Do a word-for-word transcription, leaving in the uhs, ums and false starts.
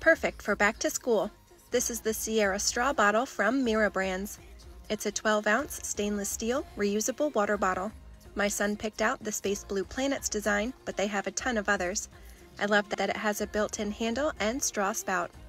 Perfect for back to school. This is the Sierra straw bottle from Mira Brands. It's a twelve ounce stainless steel reusable water bottle. My son picked out the Space Blue Planets design, but they have a ton of others. I love that it has a built-in handle and straw spout.